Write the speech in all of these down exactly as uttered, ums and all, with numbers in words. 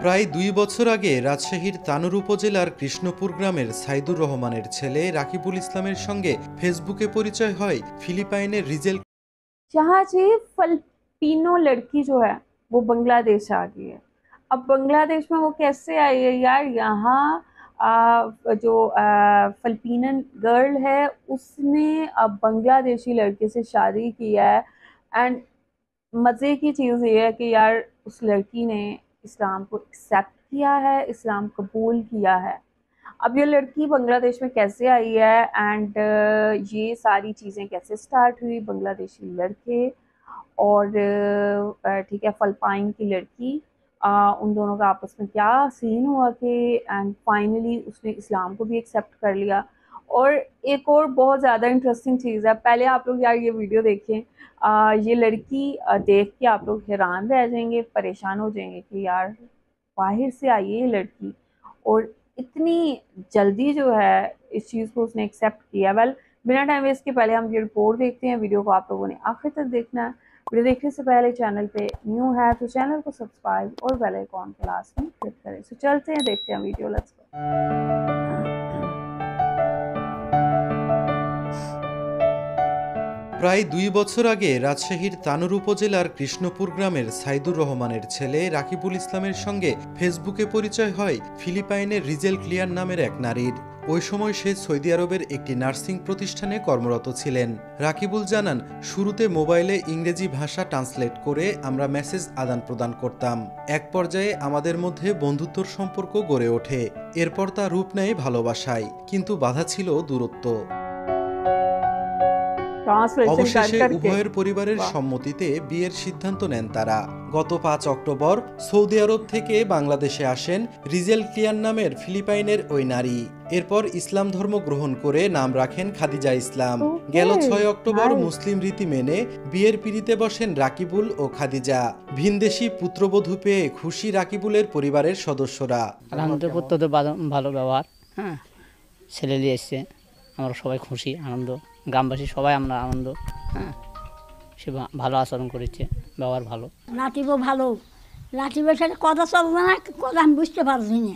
প্রায় দুই বছর আগে রাজশাহীর তানোর উপজেলার কৃষ্ণপুর গ্রামের সাইদুর রহমানের ছেলে রাকিবুল ইসলামের সঙ্গে ফেসবুকে পরিচয় হয় ফিলিপাইনের রিজেল। जहाँ से फिलिपिनो लड़की जो है वो बांग्लादेश से आ गई है। अब बांग्लादेश में वो कैसे आई है यार? यहाँ जो फिलिपिनन गर्ल है उसने अब बांग्लादेशी लड़के से शादी की है। एंड मज़े की चीज़ ये है कि यार उस लड़की ने इस्लाम को एक्सेप्ट किया है, इस्लाम कबूल किया है। अब ये लड़की बांग्लादेश में कैसे आई है एंड ये सारी चीज़ें कैसे स्टार्ट हुई, बांग्लादेशी लड़के और ठीक है फिलिपाइन की लड़की, आ, उन दोनों का आपस में क्या सीन हुआ कि एंड फाइनली उसने इस्लाम को भी एक्सेप्ट कर लिया। और एक और बहुत ज़्यादा इंटरेस्टिंग चीज़ है, पहले आप लोग यार ये वीडियो देखें, आ, ये लड़की आ, देख के आप लोग हैरान रह जाएंगे, परेशान हो जाएंगे कि यार बाहर से आई है ये लड़की और इतनी जल्दी जो है इस चीज़ को उसने एक्सेप्ट किया। वेल बिना टाइम वेस्ट के पहले हम ये रिपोर्ट देखते हैं। वीडियो को आप लोगों ने आखिर तक देखना है। वीडियो देखने से पहले चैनल पे न्यू है तो चैनल को सब्सक्राइब और बेल आइकॉन के लास्ट में क्लिक करें। सो चलते हैं, देखते हैं वीडियो, लेट्स गो। প্রায় দুই বছর আগে রাজশাহীর তানোর উপজেলার কৃষ্ণপুর গ্রামের সাইদুর রহমানের ছেলে রাকিবুল ইসলামের সঙ্গে ফেসবুকে পরিচয় হয় ফিলিপাইনের রিজেল ক্লিয়ার নামের এক নারীর। ওই সময় সে সৌদি আরবের একটি নার্সিং প্রতিষ্ঠানে কর্মরত ছিলেন। রাকিবুল জানান, শুরুতে মোবাইলে ইংরেজি ভাষা ট্রান্সলেট করে আমরা মেসেজ আদান প্রদান করতাম। এক পর্যায়ে আমাদের মধ্যে বন্ধুত্বর সম্পর্ক গড়ে ওঠে। এরপর তা রূপ নেয় ভালোবাসায়, কিন্তু বাধা ছিল দূরত্ব। অবশেষে উভয়ের পরিবারের সম্মতিতে বিয়ের সিদ্ধান্ত নেন তারা। গত পাঁচ অক্টোবর সৌদি আরব থেকে বাংলাদেশে আসেন রিজেল ক্লিয়ার নামের ফিলিপাইনের ওই নারী। এরপর ইসলাম ধর্ম গ্রহণ করে নাম রাখেন খাদিজা ইসলাম। গেল ছয় অক্টোবর মুসলিম রীতি মেনে বিয়ের পিঁড়িতে বসেন রাকিবুল ও খাদিজা। ভিনদেশি পুত্রবধূ পেয়ে খুশি রাকিবুলের পরিবারের সদস্যরা। আলহামদুলিল্লাহ, ভালো ব্যবহার, হ্যাঁ, ছেলে নিয়ে এসছে, আমরা সবাই খুশি, আনন্দ, গ্রামবাসী সবাই আমরা আনন্দ। হ্যাঁ, সে ভালো আচরণ করেছে, ব্যবহার ভালো। লাটিবও ভালো, লাটিবের সাথে কথা চলবে না, কথা আমি বুঝতে পারছি না,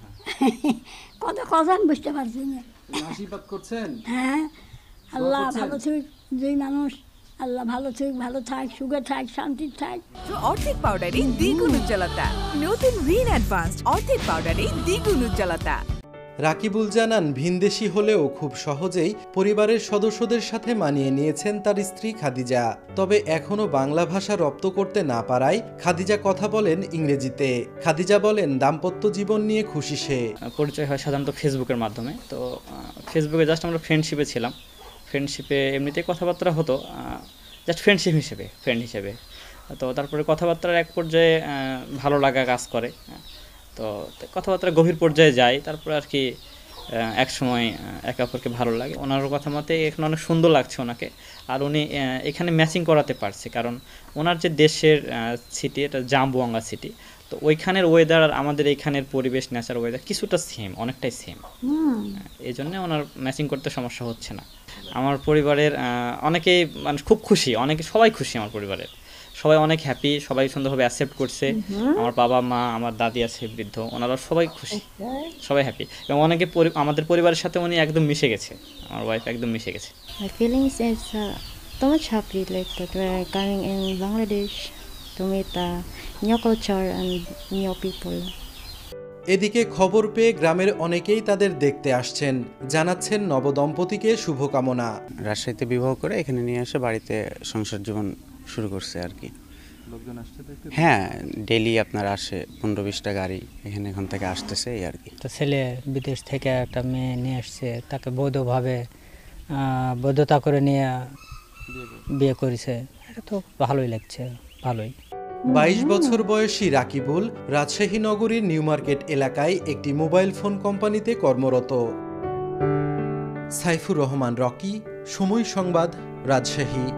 কথা কথা আমি বুঝতে পারছি না। আশীর্বাদ করছেন? হ্যাঁ, আল্লাহ ভালো থাক, দুই মানুষ আল্লাহ ভালো থাক, ভালো থাক, সুখে থাক, শান্তি থাক। অর্ধেক পাউডারে দ্বিগুণ উজ্জ্বলতা, নতুন রিন অ্যাডভান্সড অর্ধেক পাউডারে দ্বিগুণ উজ্জ্বলতা। রাকিবুল জানান, ভিনদেশি হলেও খুব সহজেই পরিবারের সদস্যদের সাথে মানিয়ে নিয়েছেন তার স্ত্রী খাদিজা। তবে এখনো বাংলা ভাষা রপ্ত করতে না পারায় খাদিজা কথা বলেন ইংরেজিতে। খাদিজা বলেন, দাম্পত্য জীবন নিয়ে খুশি সে। পরিচয় হয় সাধারণত ফেসবুকের মাধ্যমে। তো ফেসবুকে জাস্ট আমরা ফ্রেন্ডশিপে ছিলাম, ফ্রেন্ডশিপে এমনিতেই কথাবার্তা হতো, জাস্ট ফ্রেন্ডশিপ হিসেবে, ফ্রেন্ড হিসেবে। তো তারপরে কথাবার্তার এক পর্যায়ে ভালো লাগা কাজ করে, তো কথাবার্তা গভীর পর্যায়ে যায়। তারপরে আর কি এক সময় একে অপরকে ভালো লাগে। ওনার কথা মতে এখন অনেক সুন্দর লাগছে ওনাকে, আর উনি এখানে ম্যাচিং করাতে পারছে, কারণ ওনার যে দেশের সিটি, এটা জাম্বুয়াঙ্গা সিটি, তো ওইখানের ওয়েদার আর আমাদের এইখানের পরিবেশ, ন্যাচার ওয়েদার কিছুটা সেম, অনেকটাই সেম। এই জন্য ওনার ম্যাচিং করতে সমস্যা হচ্ছে না। আমার পরিবারের অনেকেই মানে খুব খুশি, অনেকে সবাই খুশি, আমার পরিবারের সবাই অনেক হ্যাপি, সবাই সুন্দরভাবে অ্যাকসেপ্ট করছে। আমার বাবা মা, আমার দাদি আছে বৃদ্ধ, ওনারা সবাই খুশি, সবাই হ্যাপি। এবং অনেকে আমাদের পরিবারের সাথে উনি একদম মিশে গেছে, আমার ওয়াইফ একদম মিশে গেছে। My feelings is uh, so much happy like that we're coming in Bangladesh to meet uh, new culture and new people. এদিকে খবর পেয়ে গ্রামের অনেকেই তাদের দেখতে আসছেন, জানাচ্ছেন নবদম্পতিকে শুভকামনা। রাজশাহীতে বিবাহ করে এখানে নিয়ে এসে বাড়িতে সংসার জীবন শুরু করছে আর কি। হ্যাঁ, ডেইলি আপনার আসে পনেরো বিশটা গাড়ি এখানে, এখান থেকে আসতেছে এই আর কি। তো ছেলে বিদেশ থেকে একটা মেয়ে নিয়ে আসছে, তাকে বৈধভাবে বৈধতা করে নিয়ে বিয়ে করেছে, এটা তো ভালোই লাগছে, ভালোই। বাইশ বছর বয়সী রাকিবুল রাজশাহী নগরীর নিউ মার্কেট এলাকায় একটি মোবাইল ফোন কোম্পানিতে কর্মরত। সাইফুর রহমান রকি, সময় সংবাদ, রাজশাহী।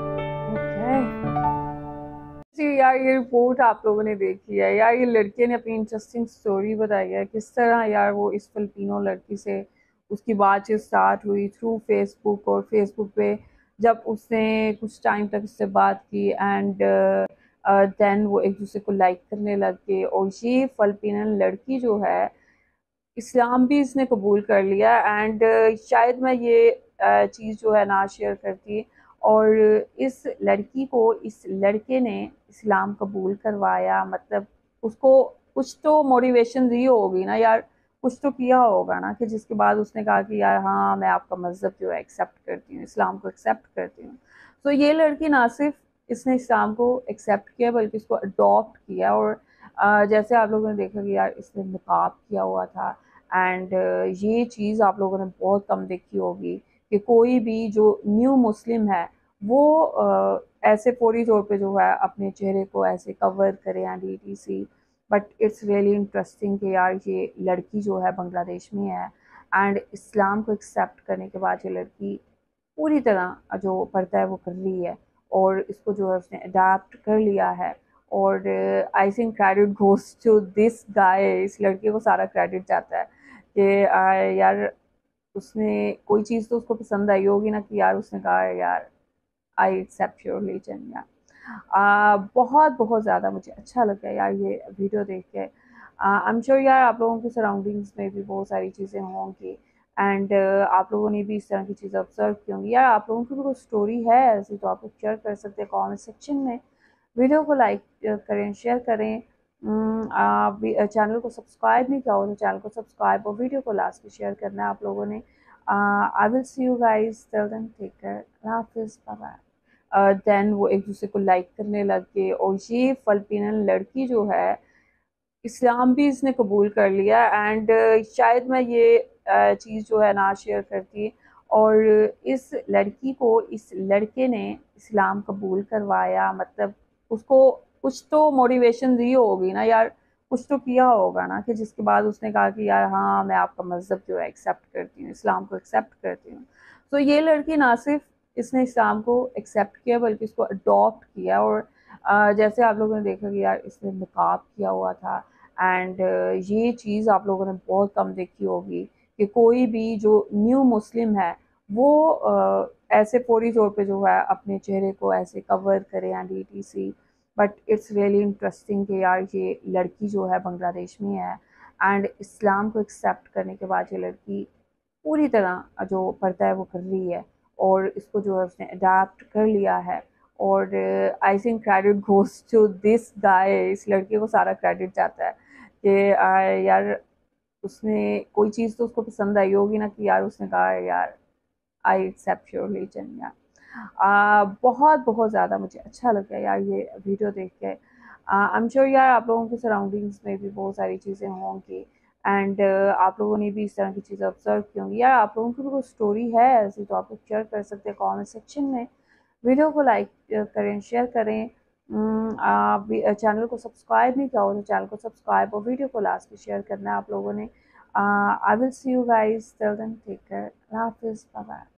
यार ये रिपोर्ट आप लोगों ने देखी है यार, ये लड़के ने अपनी इंटरेस्टिंग स्टोरी बताई है, किस तरह यार वो इस फिलिपिनो लड़की से उसकी बातचीत स्टार्ट हुई थ्रू फेसबुक, और फेसबुक पे जब उसने कुछ टाइम तक उससे बात की एंड देन वो एक दूसरे को लाइक करने लग गए। और ये फिलिपिनन लड़की जो है, इस्लाम भी इसने कबूल कर लिया। एंड शायद मैं ये चीज़ जो है ना शेयर करती, और इस लड़की को इस लड़के ने इस्लाम कबूल करवाया। मतलब उसको कुछ तो मोटिवेशन दी होगी ना यार, कुछ तो किया होगा ना, कि जिसके बाद उसने कहा कि यार हाँ मैं आपका मज़हब जो है एक्सेप्ट करती हूँ, इस्लाम को एक्सेप्ट करती हूँ। तो ये लड़की ना सिर्फ इसने इस्लाम को एक्सेप्ट किया बल्कि इसको अडॉप्ट किया। और अ, जैसे आप लोगों ने देखा कि यार इसने निकाब किया हुआ था। एंड ये चीज़ आप लोगों ने बहुत कम देखी होगी कि कोई भी जो न्यू मुस्लिम है वो अ, ऐसे फौरी तौर पे जो है अपने चेहरे को ऐसे कवर करे and E T C. But it's really interesting कि यार ये लड़की जो है बांग्लादेश में है, एंड इस्लाम को एक्सेप्ट करने के बाद ये लड़की पूरी तरह जो पर्दा है वो कर रही है, और इसको जो है उसने अडाप्ट कर लिया है। और I think credit goes to this guy, इस लड़के को सारा क्रेडिट जाता है कि uh, यार उसने कोई चीज़ तो उसको पसंद आई होगी ना, कि यार उसने कहा यार आई एक्सेप्ट योर रिलीजन। यार आ, बहुत बहुत ज़्यादा मुझे अच्छा लगा यार ये वीडियो देख के। आई एम श्योर यार आप लोगों के सराउंडिंग्स में भी बहुत सारी चीज़ें होंगी, एंड uh, आप लोगों ने भी इस तरह की चीज़ें ऑब्जर्व की होंगी। यार आप लोगों की भी कोई स्टोरी है ऐसी तो आप लोग शेयर कर सकते हैं कमेंट सेक्शन में। वीडियो को लाइक करें, शेयर करें। चैनल को सब्सक्राइब नहीं किया हो तो चैनल को सब्सक्राइब और वीडियो को लास्ट में शेयर करना है आप लोगों ने। I will see you guys, till then take care, अल्लाह हाफिज़, बाय बाय। देन वो एक दूसरे को लाइक करने लग गए। और ये फिलिपिनन लड़की जो है, इस्लाम भी इसने कबूल कर लिया। एंड शायद मैं ये चीज़ जो है ना शेयर करती, और इस लड़की को इस लड़के ने इस्लाम कबूल करवाया। मतलब उसको कुछ तो मोटिवेशन दी होगी ना यार, कुछ तो किया होगा ना, कि जिसके बाद उसने कहा कि यार हाँ मैं आपका मज़हब जो है एक्सेप्ट करती हूँ, इस्लाम को एक्सेप्ट करती हूँ। तो ये लड़की ना सिर्फ इसने इस्लाम को एक्सेप्ट किया बल्कि इसको अडॉप्ट किया। और अ, जैसे आप लोगों ने देखा कि यार इसने निकाब किया हुआ था। एंड ये चीज़ आप लोगों ने बहुत कम देखी होगी कि कोई भी जो न्यू मुस्लिम है वो अ, ऐसे फौरी तौर पे जो है अपने चेहरे को ऐसे कवर करे and E T C. But it's really interesting कि यार ये लड़की जो है बांग्लादेश में है, एंड इस्लाम को एक्सेप्ट करने के बाद ये लड़की पूरी तरह जो पर्दा है वो कर रही है, और इसको जो है उसने अडाप्ट कर लिया है। और I think credit goes to this guy, इस लड़के को सारा क्रेडिट जाता है कि uh, यार उसने कोई चीज़ तो उसको पसंद आई होगी ना, कि यार उसने कहा यार आई एक्सेप्ट योर रिलीजन। यार आ, बहुत बहुत ज़्यादा मुझे अच्छा लगा यार ये वीडियो देख के। आई एम श्योर यार आप लोगों के सराउंडिंग्स में भी बहुत सारी चीज़ें होंगी, एंड uh, आप लोगों ने भी इस तरह की चीज़ें ऑब्जर्व की होंगी। यार आप लोगों की भी कोई स्टोरी है ऐसी तो आप लोग शेयर कर सकते हैं कमेंट सेक्शन में। वीडियो को लाइक करें, शेयर करें। चैनल को सब्सक्राइब नहीं किया हो तो चैनल को सब्सक्राइब और वीडियो को लास्ट में शेयर करना है आप लोगों ने। I will see you guys, till then take care, अल्लाह हाफिज़, बाय बाय।